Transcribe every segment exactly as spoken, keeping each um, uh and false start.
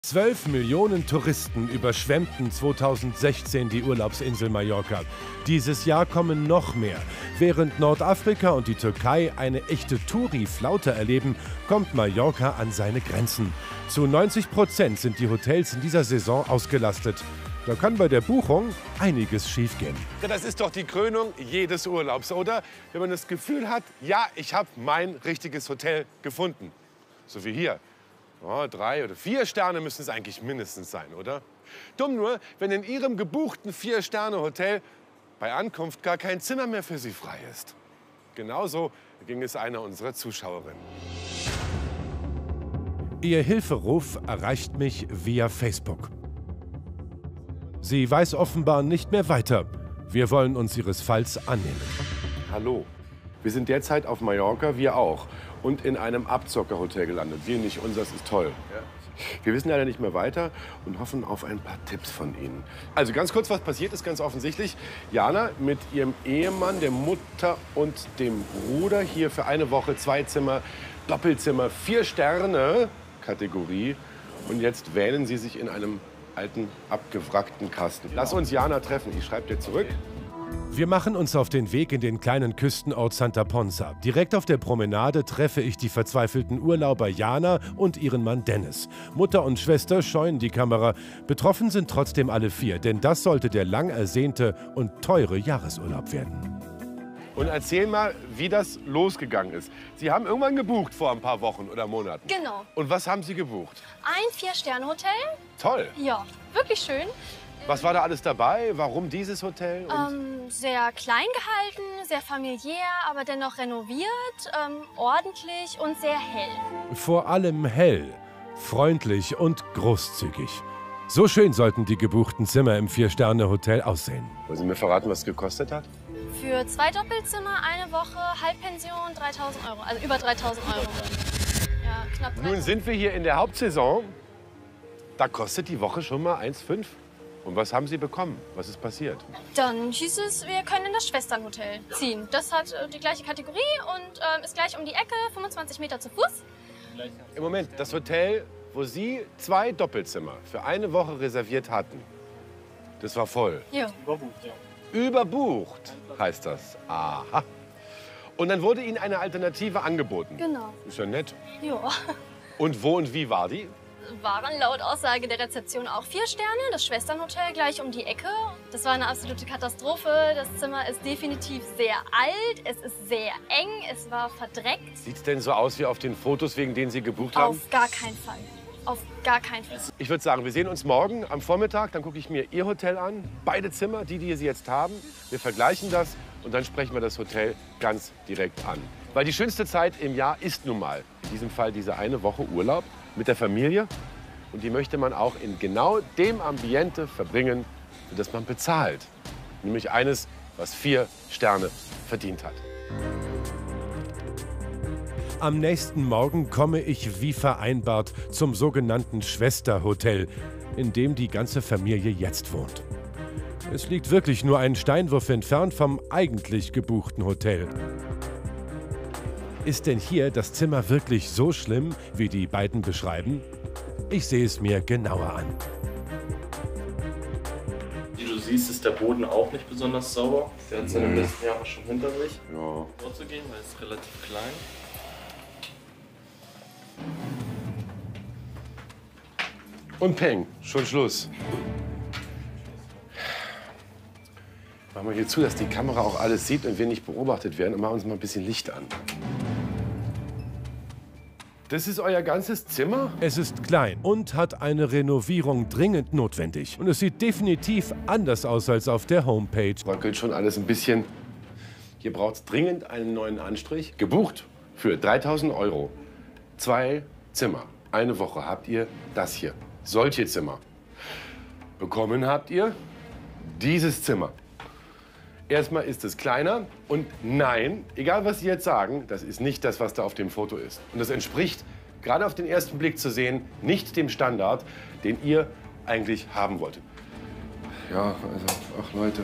Zwölf Millionen Touristen überschwemmten zweitausendsechzehn die Urlaubsinsel Mallorca. Dieses Jahr kommen noch mehr. Während Nordafrika und die Türkei eine echte Touri-Flaute erleben, kommt Mallorca an seine Grenzen. Zu neunzig Prozent sind die Hotels in dieser Saison ausgelastet. Da kann bei der Buchung einiges schiefgehen. Ja, das ist doch die Krönung jedes Urlaubs, oder? Wenn man das Gefühl hat, ja, ich habe mein richtiges Hotel gefunden. So wie hier. Oh, drei oder vier Sterne müssen es eigentlich mindestens sein, oder? Dumm nur, wenn in Ihrem gebuchten Vier-Sterne-Hotel bei Ankunft gar kein Zimmer mehr für Sie frei ist. Genauso ging es einer unserer Zuschauerinnen. Ihr Hilferuf erreicht mich via Facebook. Sie weiß offenbar nicht mehr weiter. Wir wollen uns ihres Falls annehmen. Hallo. Wir sind derzeit auf Mallorca, wir auch. Und in einem Abzockerhotel gelandet. Wir nicht, unseres ist toll. Wir wissen leider nicht mehr weiter und hoffen auf ein paar Tipps von Ihnen. Also ganz kurz, was passiert ist, ganz offensichtlich. Jana mit ihrem Ehemann, der Mutter und dem Bruder hier für eine Woche zwei Zimmer, Doppelzimmer, vier Sterne Kategorie. Und jetzt wähnen sie sich in einem alten, abgewrackten Kasten. Lass uns Jana treffen. Ich schreibe dir zurück. Wir machen uns auf den Weg in den kleinen Küstenort Santa Ponsa. Direkt auf der Promenade treffe ich die verzweifelten Urlauber Jana und ihren Mann Dennis. Mutter und Schwester scheuen die Kamera. Betroffen sind trotzdem alle vier, denn das sollte der lang ersehnte und teure Jahresurlaub werden. Und erzähl mal, wie das losgegangen ist. Sie haben irgendwann gebucht vor ein paar Wochen oder Monaten. Genau. Und was haben Sie gebucht? Ein Vier-Sterne-Hotel. Toll. Ja, wirklich schön. Was war da alles dabei? Warum dieses Hotel? Und Ähm, sehr klein gehalten, sehr familiär, aber dennoch renoviert, ähm, ordentlich und sehr hell. Vor allem hell, freundlich und großzügig. So schön sollten die gebuchten Zimmer im Vier-Sterne-Hotel aussehen. Wollen Sie mir verraten, was es gekostet hat? Für zwei Doppelzimmer, eine Woche, Halbpension, dreitausend Euro. Also über dreitausend Euro. Ja, knapp Nun dreitausend. sind wir hier in der Hauptsaison. Da kostet die Woche schon mal eins Komma fünf. Und was haben Sie bekommen? Was ist passiert? Dann hieß es, wir können in das Schwesternhotel ziehen. Das hat äh, die gleiche Kategorie und ähm, ist gleich um die Ecke, fünfundzwanzig Meter zu Fuß. Im Moment, das Hotel, wo Sie zwei Doppelzimmer für eine Woche reserviert hatten, das war voll. Ja. Überbucht heißt das. Aha. Und dann wurde Ihnen eine Alternative angeboten. Genau. Ist ja nett. Ja. Und wo und wie war die? Waren laut Aussage der Rezeption auch vier Sterne, das Schwesternhotel gleich um die Ecke. Das war eine absolute Katastrophe. Das Zimmer ist definitiv sehr alt, es ist sehr eng, es war verdreckt. Sieht es denn so aus wie auf den Fotos, wegen denen Sie gebucht haben? Auf gar keinen Fall. Auf gar keinen Fall. Ich würde sagen, wir sehen uns morgen am Vormittag. Dann gucke ich mir Ihr Hotel an. Beide Zimmer, die, die Sie jetzt haben. Wir vergleichen das und dann sprechen wir das Hotel ganz direkt an. Weil die schönste Zeit im Jahr ist nun mal in diesem Fall diese eine Woche Urlaub mit der Familie. Und die möchte man auch in genau dem Ambiente verbringen, für das man bezahlt. Nämlich eines, was vier Sterne verdient hat. Am nächsten Morgen komme ich wie vereinbart zum sogenannten Schwesterhotel, in dem die ganze Familie jetzt wohnt. Es liegt wirklich nur einen Steinwurf entfernt vom eigentlich gebuchten Hotel. Ist denn hier das Zimmer wirklich so schlimm, wie die beiden beschreiben? Ich sehe es mir genauer an. Wie du siehst, ist der Boden auch nicht besonders sauber. Der hat seine besten Jahre schon hinter sich. Ja. Vorzugehen, weil es ist relativ klein. Und peng, schon Schluss. Machen wir hier zu, dass die Kamera auch alles sieht und wir nicht beobachtet werden. Und machen uns mal ein bisschen Licht an. Das ist euer ganzes Zimmer? Es ist klein und hat eine Renovierung dringend notwendig. Und es sieht definitiv anders aus als auf der Homepage. Bröckelt schon alles ein bisschen. Hier braucht es dringend einen neuen Anstrich. Gebucht für dreitausend Euro. Zwei Zimmer. Eine Woche habt ihr das hier. Solche Zimmer. Bekommen habt ihr dieses Zimmer. Erstmal ist es kleiner und nein, egal was Sie jetzt sagen, das ist nicht das, was da auf dem Foto ist. Und das entspricht, gerade auf den ersten Blick zu sehen, nicht dem Standard, den ihr eigentlich haben wolltet. Ja, also, ach Leute.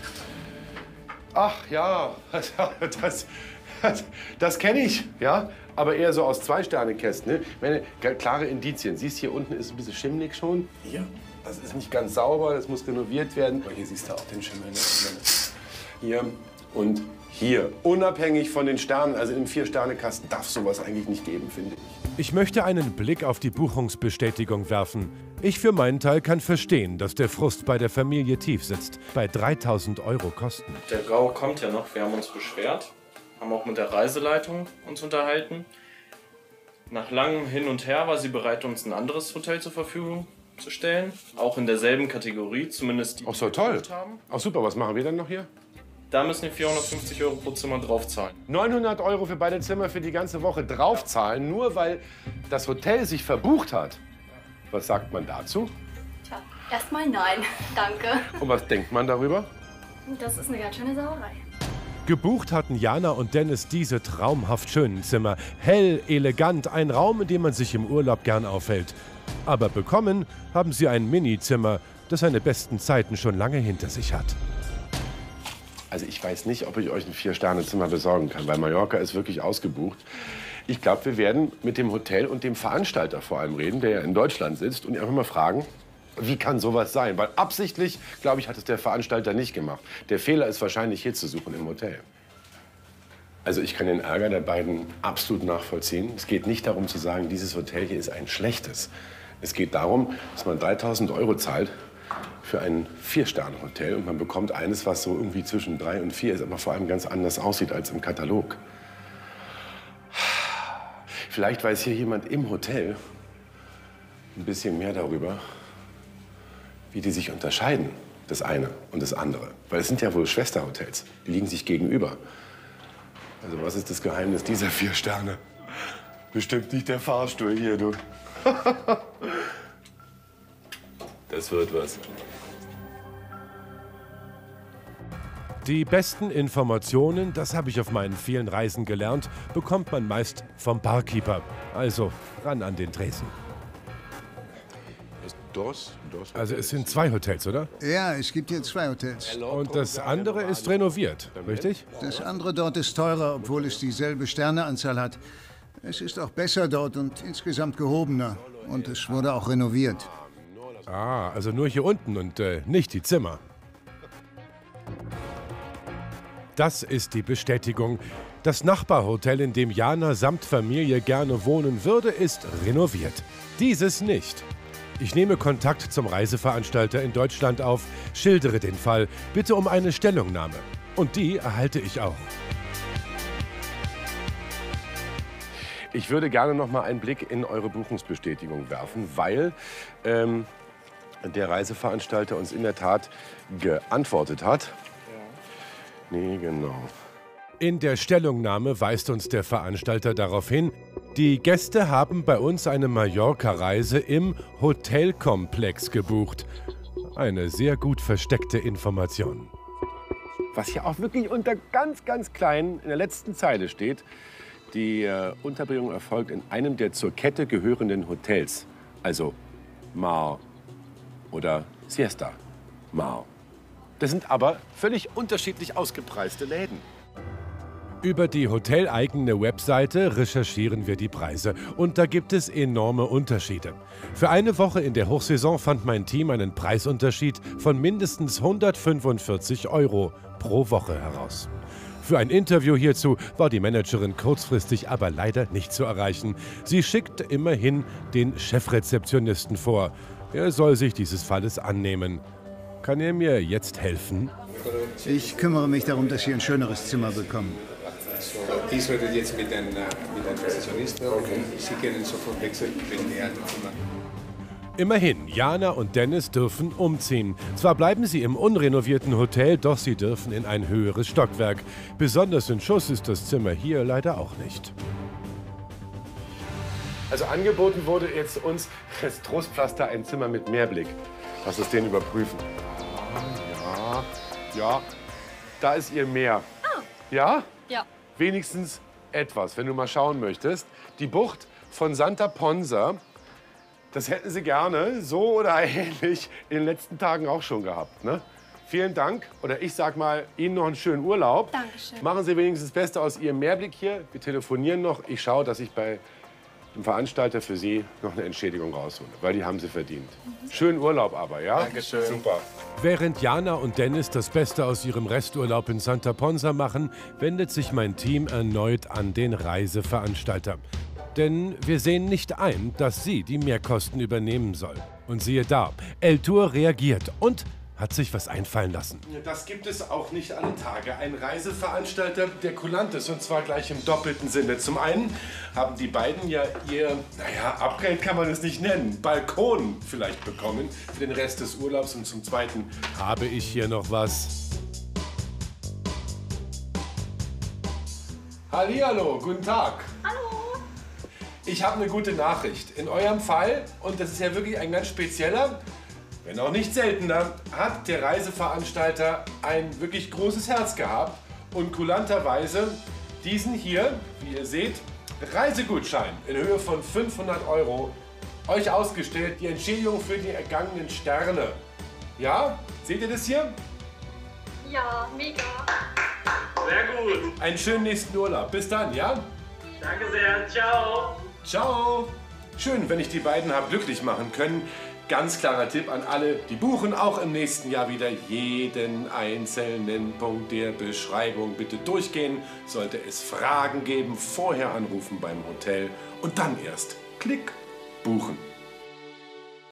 Ach ja, das, das, das kenne ich, ja. Aber eher so aus Zwei-Sterne-Kästen. Ne? Meine, klare Indizien. Siehst, hier unten ist ein bisschen schimmelig schon. Hier, das ist nicht ganz sauber, das muss renoviert werden. Aber hier siehst du auch den Schimmel. Ne? Hier und hier. Unabhängig von den Sternen, also im Vier-Sterne-Kasten, darf sowas eigentlich nicht geben, finde ich. Ich möchte einen Blick auf die Buchungsbestätigung werfen. Ich für meinen Teil kann verstehen, dass der Frust bei der Familie tief sitzt. Bei dreitausend Euro Kosten. Der Gau kommt ja noch. Wir haben uns beschwert. Haben auch mit der Reiseleitung uns unterhalten. Nach langem Hin und Her war sie bereit, uns ein anderes Hotel zur Verfügung zu stellen. Auch in derselben Kategorie, zumindest die, Auch so die toll. gebucht haben. Auch super, was machen wir denn noch hier? Da müssen wir vierhundertfünfzig Euro pro Zimmer draufzahlen. neunhundert Euro für beide Zimmer für die ganze Woche draufzahlen, nur weil das Hotel sich verbucht hat. Was sagt man dazu? Tja, erstmal nein, danke. Und was denkt man darüber? Das ist eine ganz schöne Sauerei. Gebucht hatten Jana und Dennis diese traumhaft schönen Zimmer. Hell, elegant, ein Raum, in dem man sich im Urlaub gern aufhält. Aber bekommen haben sie ein Mini-Zimmer, das seine besten Zeiten schon lange hinter sich hat. Also ich weiß nicht, ob ich euch ein Vier-Sterne-Zimmer besorgen kann, weil Mallorca ist wirklich ausgebucht. Ich glaube, wir werden mit dem Hotel und dem Veranstalter vor allem reden, der ja in Deutschland sitzt, und ihn einfach mal fragen, wie kann sowas sein? Weil absichtlich, glaube ich, hat es der Veranstalter nicht gemacht. Der Fehler ist wahrscheinlich hier zu suchen im Hotel. Also ich kann den Ärger der beiden absolut nachvollziehen. Es geht nicht darum zu sagen, dieses Hotel hier ist ein schlechtes. Es geht darum, dass man dreitausend Euro zahlt für ein Vier-Sterne-Hotel und man bekommt eines, was so irgendwie zwischen drei und vier ist, aber vor allem ganz anders aussieht als im Katalog. Vielleicht weiß hier jemand im Hotel ein bisschen mehr darüber, wie die sich unterscheiden, das eine und das andere. Weil es sind ja wohl Schwesterhotels, die liegen sich gegenüber. Also was ist das Geheimnis dieser vier Sterne? Bestimmt nicht der Fahrstuhl hier, du. Das wird was. Die besten Informationen, das habe ich auf meinen vielen Reisen gelernt, bekommt man meist vom Barkeeper. Also ran an den Tresen. Dos, dos Also es sind zwei Hotels, oder? Ja, es gibt hier zwei Hotels. Und das andere ist renoviert, richtig? Das andere dort ist teurer, obwohl es dieselbe Sterneanzahl hat. Es ist auch besser dort und insgesamt gehobener. Und es wurde auch renoviert. Ah, also nur hier unten und äh, nicht die Zimmer. Das ist die Bestätigung. Das Nachbarhotel, in dem Jana samt Familie gerne wohnen würde, ist renoviert. Dieses nicht. Ich nehme Kontakt zum Reiseveranstalter in Deutschland auf, schildere den Fall, bitte um eine Stellungnahme. Und die erhalte ich auch. Ich würde gerne noch mal einen Blick in eure Buchungsbestätigung werfen, weil ähm, der Reiseveranstalter uns in der Tat geantwortet hat. Ja. Nee, genau. In der Stellungnahme weist uns der Veranstalter darauf hin, die Gäste haben bei uns eine Mallorca-Reise im Hotelkomplex gebucht. Eine sehr gut versteckte Information. Was hier auch wirklich unter ganz, ganz klein in der letzten Zeile steht, die äh, Unterbringung erfolgt in einem der zur Kette gehörenden Hotels. Also Mar oder Siesta Mar. Das sind aber völlig unterschiedlich ausgepreiste Läden. Über die hoteleigene Webseite recherchieren wir die Preise und da gibt es enorme Unterschiede. Für eine Woche in der Hochsaison fand mein Team einen Preisunterschied von mindestens hundertfünfundvierzig Euro pro Woche heraus. Für ein Interview hierzu war die Managerin kurzfristig aber leider nicht zu erreichen. Sie schickt immerhin den Chefrezeptionisten vor. Er soll sich dieses Falles annehmen. Kann er mir jetzt helfen? Ich kümmere mich darum, dass Sie ein schöneres Zimmer bekommen. Ich würde jetzt mit einem, mit einem Rezeptionisten reden. Sie können sofort wechseln, wenn er das Zimmer. Immerhin, Jana und Dennis dürfen umziehen. Zwar bleiben sie im unrenovierten Hotel, doch sie dürfen in ein höheres Stockwerk. Besonders in Schuss ist das Zimmer hier leider auch nicht. Also angeboten wurde jetzt uns das Trostpflaster, ein Zimmer mit Meerblick. Lass uns den überprüfen. Ja, ja, da ist ihr Meer. Ah. Ja? Ja. Wenigstens etwas, wenn du mal schauen möchtest. Die Bucht von Santa Ponsa, das hätten sie gerne, so oder ähnlich, in den letzten Tagen auch schon gehabt. Ne? vielen Dank. Oder ich sag mal, Ihnen noch einen schönen Urlaub. Dankeschön. Machen Sie wenigstens das Beste aus Ihrem Mehrblick hier. Wir telefonieren noch. Ich schaue, dass ich bei dem Veranstalter für Sie noch eine Entschädigung raushole, weil die haben Sie verdient. Mhm. Schönen Urlaub aber, ja? Dankeschön. Super. Während Jana und Dennis das Beste aus ihrem Resturlaub in Santa Ponsa machen, wendet sich mein Team erneut an den Reiseveranstalter. Denn wir sehen nicht ein, dass sie die Mehrkosten übernehmen soll. Und siehe da, El-Tour reagiert und hat sich was einfallen lassen. Das gibt es auch nicht alle Tage. Ein Reiseveranstalter, der kulant ist, und zwar gleich im doppelten Sinne. Zum einen haben die beiden ja ihr, naja, Upgrade kann man es nicht nennen, Balkon vielleicht bekommen für den Rest des Urlaubs. Und zum zweiten habe ich hier noch was. Hallihallo, guten Tag. Hallo. Ich habe eine gute Nachricht. In eurem Fall, und das ist ja wirklich ein ganz spezieller, wenn auch nicht seltener, hat der Reiseveranstalter ein wirklich großes Herz gehabt und kulanterweise diesen hier, wie ihr seht, Reisegutschein in Höhe von fünfhundert Euro euch ausgestellt. Die Entschädigung für die ergangenen Sterne. Ja? Seht ihr das hier? Ja, mega. Sehr gut. Einen schönen nächsten Urlaub. Bis dann, ja? Danke sehr. Ciao. Ciao. Schön, wenn ich die beiden habe glücklich machen können. Ganz klarer Tipp an alle, die buchen auch im nächsten Jahr wieder jeden einzelnen Punkt der Beschreibung. Bitte durchgehen. Sollte es Fragen geben, vorher anrufen beim Hotel und dann erst Klick buchen.